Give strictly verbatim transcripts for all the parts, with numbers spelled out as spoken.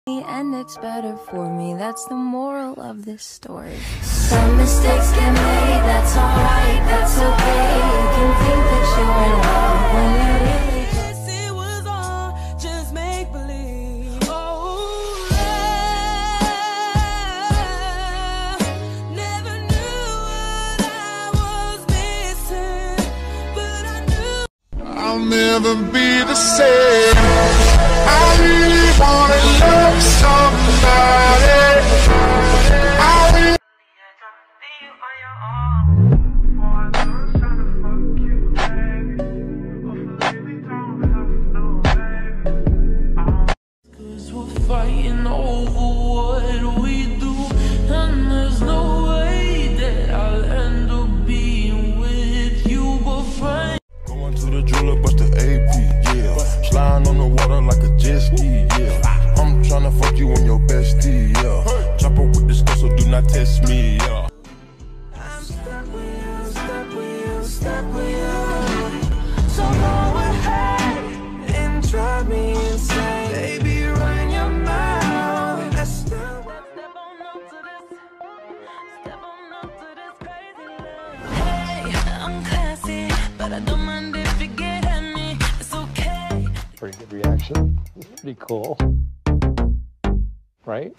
And it's better for me, that's the moral of this story. Some mistakes get made, that's alright, that's okay. You can think that you're in love when you really just it was all just make believe. Oh, love, never knew what I was missing, but I knew I'll never be the same. I really wanna love somebody. I really Cause we're fighting over what we do, and there's no way that I'll end up being with you, but fine. Going to the jeweler, bust the A P, yeah. Sliding on the water like a jet ski, yeah. I'm tryna fuck you on your bestie, yeah. Chopper with this girl, so do not test me, yeah. I'm stuck with you, stuck with you, stuck with you. So go ahead and drive me insane. Baby, run your mouth. Let's step on up to this, step on up to this crazy love. Hey, I'm classy, but I don't mind if you get at me. It's okay. Pretty good reaction. Pretty cool. Right?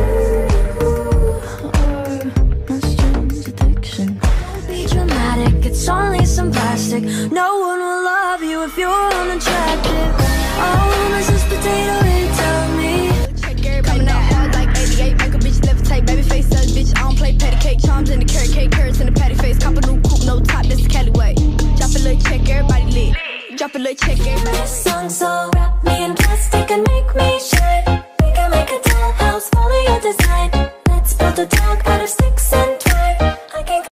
Be dramatic, it's only some plastic. No one will love you if you're unattractive. Oh, Missus Potato, they tell me. Check everybody now hard like eighty-eight. Make a bitch levitate, baby face suck, bitch. I don't play patty cake, charms in the carrot cake, carrots in the patty face. Cop a new coupe, no top, this is Cali way. Drop a little check, everybody lit. Drop a little check, everybody. This song so wrap me in plastic and make me shine. We can make a dollhouse, follow your design. Let's build a dog out of sticks and